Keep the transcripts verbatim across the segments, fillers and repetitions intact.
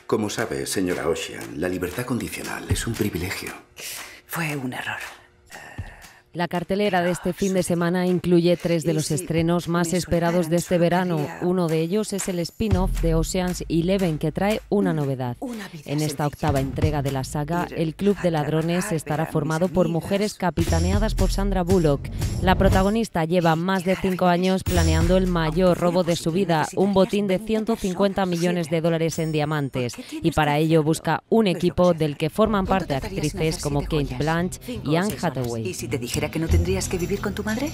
Como sabe, señora Ocean, la libertad condicional es un privilegio. Fue un error. La cartelera de este fin de semana incluye tres de los estrenos más esperados de este verano. Uno de ellos es el spin-off de Ocean's Eleven, que trae una novedad. En esta octava entrega de la saga, el club de ladrones estará formado por mujeres capitaneadas por Sandra Bullock. La protagonista lleva más de cinco años planeando el mayor robo de su vida, un botín de ciento cincuenta millones de dólares en diamantes, y para ello busca un equipo del que forman parte actrices como Cate Blanchett y Anne Hathaway. ¿Y si te dijera que no tendrías que vivir con tu madre?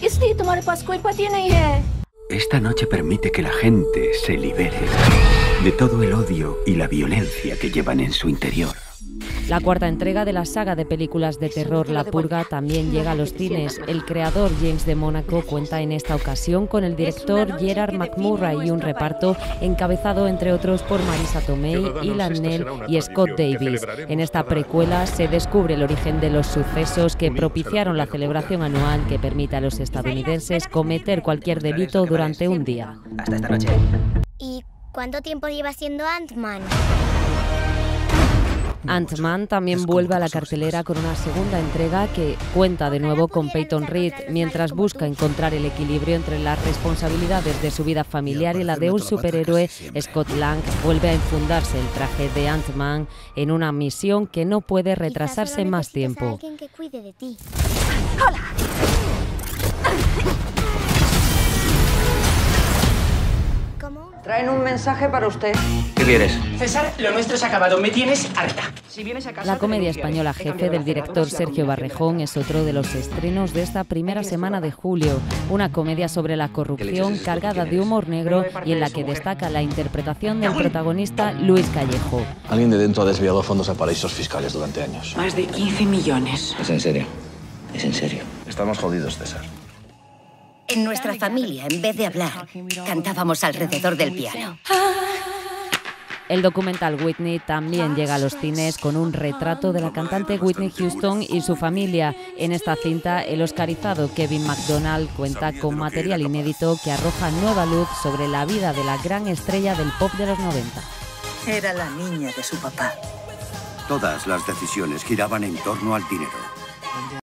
Esta noche permite que la gente se libere de todo el odio y la violencia que llevan en su interior. La cuarta entrega de la saga de películas de terror La Purga también llega a los cines. El creador James de Mónaco cuenta en esta ocasión con el director Gerard McMurray y un reparto encabezado entre otros por Marisa Tomei, Ilan Nell y Scott Davis. En esta precuela se descubre el origen de los sucesos que propiciaron la celebración anual que permite a los estadounidenses cometer cualquier delito durante un día. Hasta esta noche. ¿Y cuánto tiempo lleva siendo Ant-Man? Ant-Man también vuelve a la cartelera con una segunda entrega que cuenta de nuevo con Peyton Reed, mientras busca encontrar el equilibrio entre las responsabilidades de su vida familiar y la de un superhéroe. Scott Lang vuelve a enfundarse el traje de Ant-Man en una misión que no puede retrasarse más tiempo. ¡Hola! Traen un mensaje para usted. ¿Qué quieres? César, lo nuestro se ha acabado. Me tienes harta. Si vienes a casa, La comedia española Jefe del director Sergio Barrejón es otro de los estrenos de esta primera semana de julio. Una comedia sobre la corrupción cargada de humor negro y en la que destaca la interpretación del protagonista Luis Callejo. Alguien de dentro ha desviado fondos a paraísos fiscales durante años. Más de quince millones. Es en serio. Es en serio. Estamos jodidos, César. En nuestra familia, en vez de hablar, cantábamos alrededor del piano. El documental Whitney también llega a los cines con un retrato de la cantante Whitney Houston y su familia. En esta cinta, el oscarizado Kevin MacDonald cuenta con material inédito que arroja nueva luz sobre la vida de la gran estrella del pop de los noventa. Era la niña de su papá. Todas las decisiones giraban en torno al dinero.